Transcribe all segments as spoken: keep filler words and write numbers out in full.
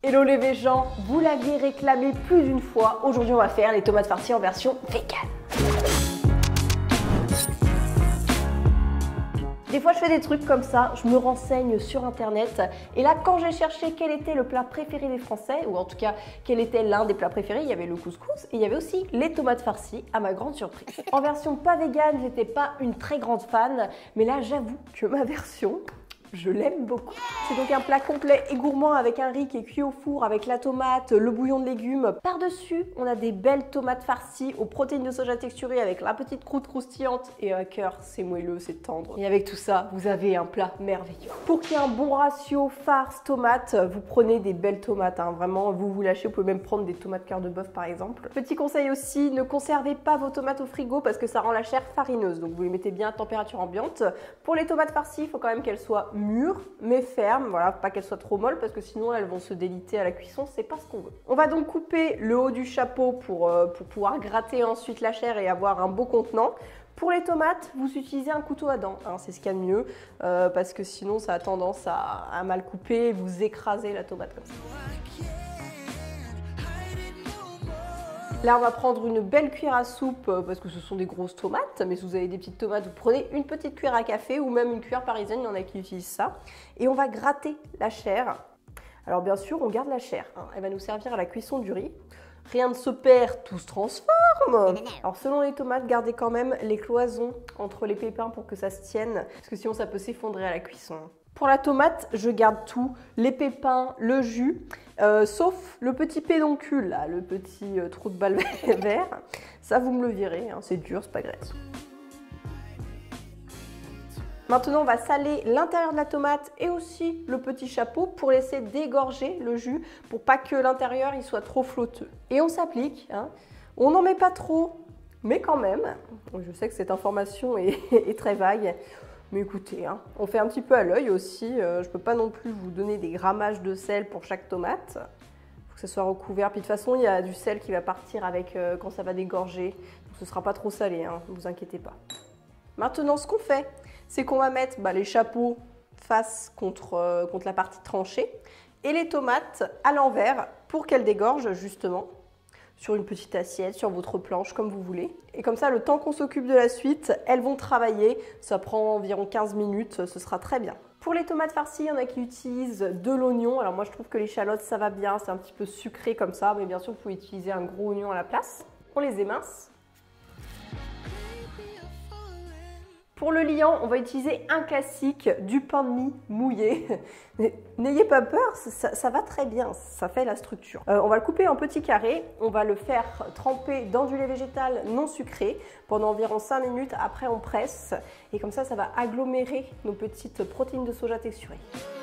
Hello les végans, vous l'aviez réclamé plus d'une fois. Aujourd'hui on va faire les tomates farcies en version vegan. Des fois je fais des trucs comme ça, je me renseigne sur internet et là quand j'ai cherché quel était le plat préféré des Français, ou en tout cas quel était l'un des plats préférés, il y avait le couscous et il y avait aussi les tomates farcies à ma grande surprise. En version pas vegan, j'étais pas une très grande fan, mais là j'avoue que ma version, je l'aime beaucoup. C'est donc un plat complet et gourmand avec un riz qui est cuit au four avec la tomate, le bouillon de légumes. Par-dessus, on a des belles tomates farcies aux protéines de soja texturées avec la petite croûte croustillante et un cœur, c'est moelleux, c'est tendre. Et avec tout ça, vous avez un plat merveilleux. Pour qu'il y ait un bon ratio farce-tomate, vous prenez des belles tomates. Hein. Vraiment, vous vous lâchez, vous pouvez même prendre des tomates cœur de bœuf par exemple. Petit conseil aussi, ne conservez pas vos tomates au frigo parce que ça rend la chair farineuse. Donc vous les mettez bien à température ambiante. Pour les tomates farcies, il faut quand même qu'elles soient mûres mais fermes, voilà, pas qu'elles soient trop molles parce que sinon elles vont se déliter à la cuisson, c'est pas ce qu'on veut. On va donc couper le haut du chapeau pour, euh, pour pouvoir gratter ensuite la chair et avoir un beau contenant. Pour les tomates, vous utilisez un couteau à dents, hein, c'est ce qu'il y a de mieux euh, parce que sinon ça a tendance à, à mal couper et vous écraser la tomate comme ça. Là, on va prendre une belle cuillère à soupe parce que ce sont des grosses tomates. Mais si vous avez des petites tomates, vous prenez une petite cuillère à café ou même une cuillère parisienne, il y en a qui utilisent ça. Et on va gratter la chair. Alors bien sûr, on garde la chair. Hein. Elle va nous servir à la cuisson du riz. Rien ne se perd, tout se transforme. Alors selon les tomates, gardez quand même les cloisons entre les pépins pour que ça se tienne. Parce que sinon, ça peut s'effondrer à la cuisson. Pour la tomate, je garde tout, les pépins, le jus, euh, sauf le petit pédoncule, là, le petit euh, trou de balle vert. Ça, vous me le virez, hein, c'est dur, c'est pas graisse. Maintenant, on va saler l'intérieur de la tomate et aussi le petit chapeau pour laisser dégorger le jus, pour pas que l'intérieur il soit trop flotteux. Et on s'applique, hein. On n'en met pas trop, mais quand même. Je sais que cette information est, est très vague. Mais écoutez, hein, on fait un petit peu à l'œil aussi. Euh, je ne peux pas non plus vous donner des grammages de sel pour chaque tomate. Il faut que ça soit recouvert. Puis de toute façon, il y a du sel qui va partir avec euh, quand ça va dégorger. Donc ce ne sera pas trop salé, hein, ne vous inquiétez pas. Maintenant, ce qu'on fait, c'est qu'on va mettre bah, les chapeaux face contre, euh, contre la partie tranchée et les tomates à l'envers pour qu'elles dégorgent justement. Sur une petite assiette, sur votre planche, comme vous voulez. Et comme ça, le temps qu'on s'occupe de la suite, elles vont travailler. Ça prend environ quinze minutes, ce sera très bien. Pour les tomates farcies, il y en a qui utilisent de l'oignon. Alors moi, je trouve que l'échalote, ça va bien. C'est un petit peu sucré comme ça. Mais bien sûr, vous pouvez utiliser un gros oignon à la place. On les émince. Pour le liant, on va utiliser un classique, du pain de mie mouillé. N'ayez pas peur, ça, ça va très bien, ça fait la structure. Euh, on va le couper en petits carrés, on va le faire tremper dans du lait végétal non sucré pendant environ cinq minutes. Après, on presse et comme ça, ça va agglomérer nos petites protéines de soja texturées.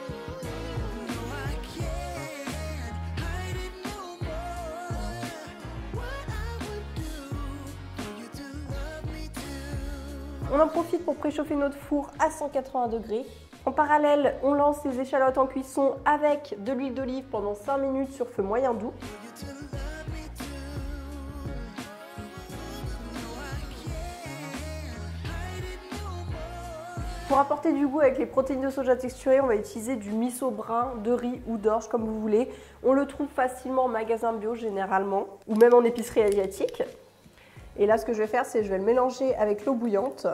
On en profite pour préchauffer notre four à cent quatre-vingts degrés. En parallèle, on lance les échalotes en cuisson avec de l'huile d'olive pendant cinq minutes sur feu moyen doux. Pour apporter du goût avec les protéines de soja texturées, on va utiliser du miso brun, de riz ou d'orge comme vous voulez. On le trouve facilement en magasin bio généralement ou même en épicerie asiatique. Et là, ce que je vais faire, c'est que je vais le mélanger avec l'eau bouillante.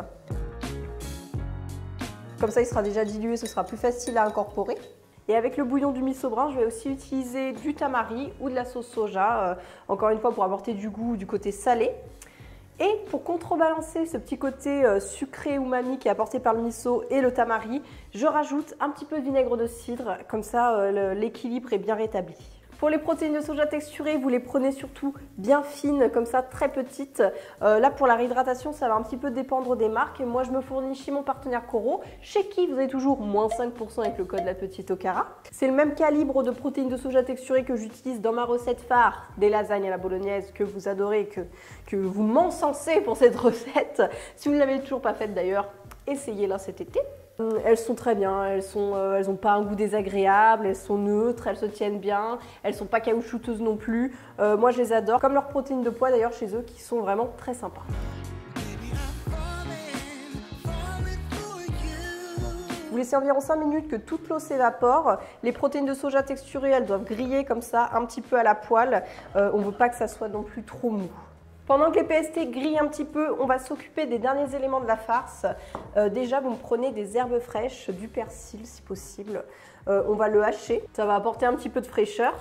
Comme ça, il sera déjà dilué, ce sera plus facile à incorporer. Et avec le bouillon du miso brun, je vais aussi utiliser du tamari ou de la sauce soja, euh, encore une fois pour apporter du goût du côté salé. Et pour contrebalancer ce petit côté euh, sucré umami qui est apporté par le miso et le tamari, je rajoute un petit peu de vinaigre de cidre, comme ça euh, l'équilibre est bien rétabli. Pour les protéines de soja texturées, vous les prenez surtout bien fines, comme ça, très petites. Euh, là, pour la réhydratation, ça va un petit peu dépendre des marques. Et moi, je me fournis chez mon partenaire Coro, chez qui vous avez toujours moins cinq pour cent avec le code La Petite Okara. C'est le même calibre de protéines de soja texturées que j'utilise dans ma recette phare des lasagnes à la bolognaise que vous adorez, que, que vous m'encensez pour cette recette. Si vous ne l'avez toujours pas faite d'ailleurs, essayez-la cet été. Elles sont très bien, elles sont, euh, elles n'ont pas un goût désagréable, elles sont neutres, elles se tiennent bien, elles sont pas caoutchouteuses non plus. Euh, moi je les adore, comme leurs protéines de pois d'ailleurs chez eux qui sont vraiment très sympas. Vous laissez environ cinq minutes que toute l'eau s'évapore. Les protéines de soja texturées, elles doivent griller comme ça, un petit peu à la poêle. Euh, on ne veut pas que ça soit non plus trop mou. Pendant que les P S T grillent un petit peu, on va s'occuper des derniers éléments de la farce. Euh, déjà, vous me prenez des herbes fraîches, du persil si possible. Euh, on va le hacher, ça va apporter un petit peu de fraîcheur.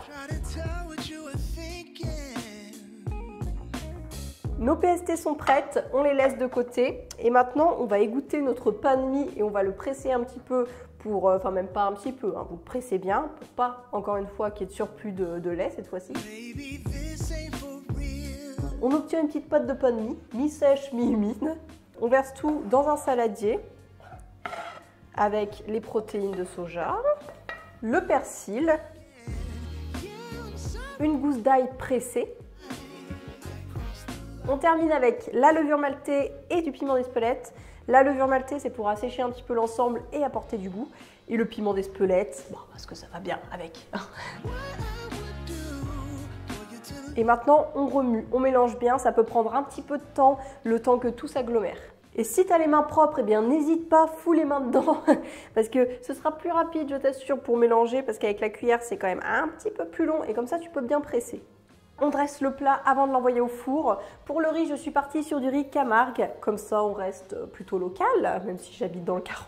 Nos P S T sont prêtes, on les laisse de côté. Et maintenant, on va égoutter notre pain de mie et on va le presser un petit peu pour, euh, enfin même pas un petit peu, hein, vous le pressez bien pour pas, encore une fois, qu'il y ait de surplus de, de lait cette fois-ci. On obtient une petite pâte de pain de mie, mi-sèche, mi-humide. On verse tout dans un saladier avec les protéines de soja, le persil, une gousse d'ail pressée. On termine avec la levure maltée et du piment d'Espelette. La levure maltée, c'est pour assécher un petit peu l'ensemble et apporter du goût. Et le piment d'Espelette, bon, parce que ça va bien avec. Et maintenant, on remue, on mélange bien. Ça peut prendre un petit peu de temps, le temps que tout s'agglomère. Et si tu as les mains propres, eh bien n'hésite pas, fous les mains dedans parce que ce sera plus rapide, je t'assure, pour mélanger parce qu'avec la cuillère, c'est quand même un petit peu plus long et comme ça, tu peux bien presser. On dresse le plat avant de l'envoyer au four. Pour le riz, je suis partie sur du riz Camargue. Comme ça, on reste plutôt local, même si j'habite dans le quarante.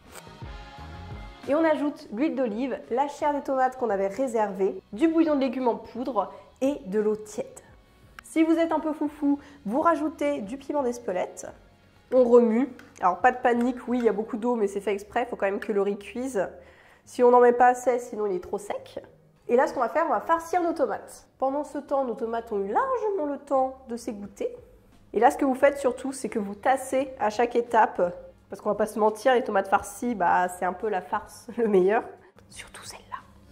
Et on ajoute l'huile d'olive, la chair des tomates qu'on avait réservée, du bouillon de légumes en poudre et de l'eau tiède. Si vous êtes un peu foufou, vous rajoutez du piment d'Espelette. On remue. Alors, pas de panique, oui, il y a beaucoup d'eau, mais c'est fait exprès. Il faut quand même que le riz cuise. Si on n'en met pas assez, sinon il est trop sec. Et là, ce qu'on va faire, on va farcir nos tomates. Pendant ce temps, nos tomates ont eu largement le temps de s'égoutter. Et là, ce que vous faites surtout, c'est que vous tassez à chaque étape. Parce qu'on va pas se mentir, les tomates farcies, bah, c'est un peu la farce le meilleur. Surtout celle-là.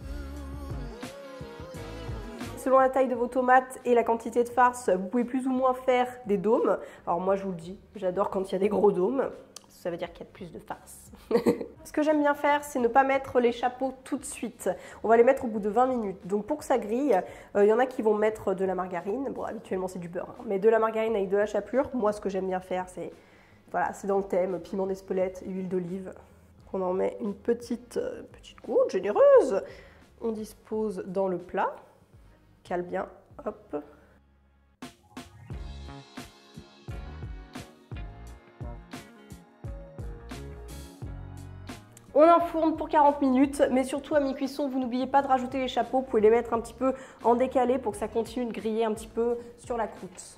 Selon la taille de vos tomates et la quantité de farce, vous pouvez plus ou moins faire des dômes. Alors moi, je vous le dis, j'adore quand il y a des gros dômes. Ça veut dire qu'il y a plus de farce. Ce que j'aime bien faire, c'est ne pas mettre les chapeaux tout de suite. On va les mettre au bout de vingt minutes. Donc pour que ça grille, il euh, y en a qui vont mettre de la margarine. Bon, habituellement, c'est du beurre. Hein. Mais de la margarine avec de la chapelure, moi, ce que j'aime bien faire, c'est... Voilà, c'est dans le thème, piment d'Espelette et huile d'olive. On en met une petite, euh, petite goutte généreuse. On dispose dans le plat. Cale bien, hop. On enfourne pour quarante minutes, mais surtout à mi-cuisson, vous n'oubliez pas de rajouter les chapeaux. Vous pouvez les mettre un petit peu en décalé pour que ça continue de griller un petit peu sur la croûte.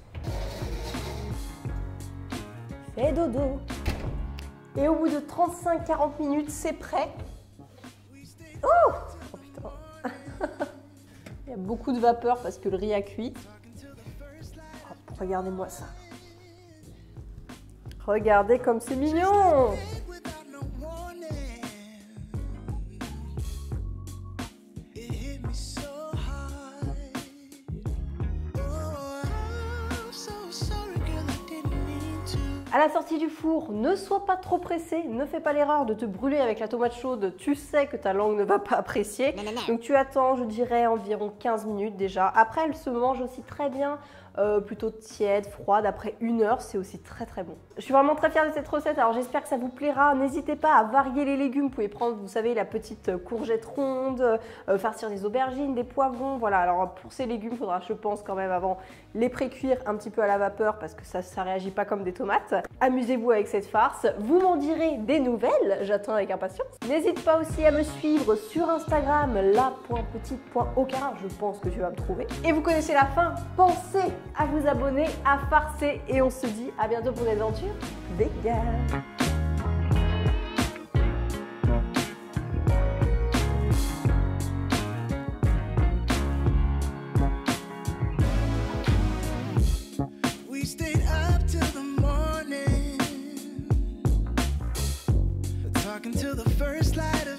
Fais dodo. Et au bout de trente-cinq à quarante minutes, c'est prêt. Oh, oh putain. Il y a beaucoup de vapeur parce que le riz a cuit. Hop, regardez-moi ça. Regardez comme c'est mignon. À la sortie du four, ne sois pas trop pressé, ne fais pas l'erreur de te brûler avec la tomate chaude, tu sais que ta langue ne va pas apprécier. Non, non, non. Donc tu attends, je dirais, environ quinze minutes déjà. Après, elle se mange aussi très bien, euh, plutôt tiède, froide. Après une heure, c'est aussi très très bon. Je suis vraiment très fière de cette recette, alors j'espère que ça vous plaira. N'hésitez pas à varier les légumes. Vous pouvez prendre, vous savez, la petite courgette ronde, euh, farcir des aubergines, des poivrons. Voilà, alors pour ces légumes, il faudra, je pense, quand même avant les pré-cuire un petit peu à la vapeur parce que ça ne réagit pas comme des tomates. Amusez-vous avec cette farce, vous m'en direz des nouvelles, j'attends avec impatience. N'hésite pas aussi à me suivre sur Instagram, la point petite point ocara, je pense que tu vas me trouver. Et vous connaissez la fin, pensez à vous abonner, à farcer et on se dit à bientôt pour des aventures véganes. Until the first light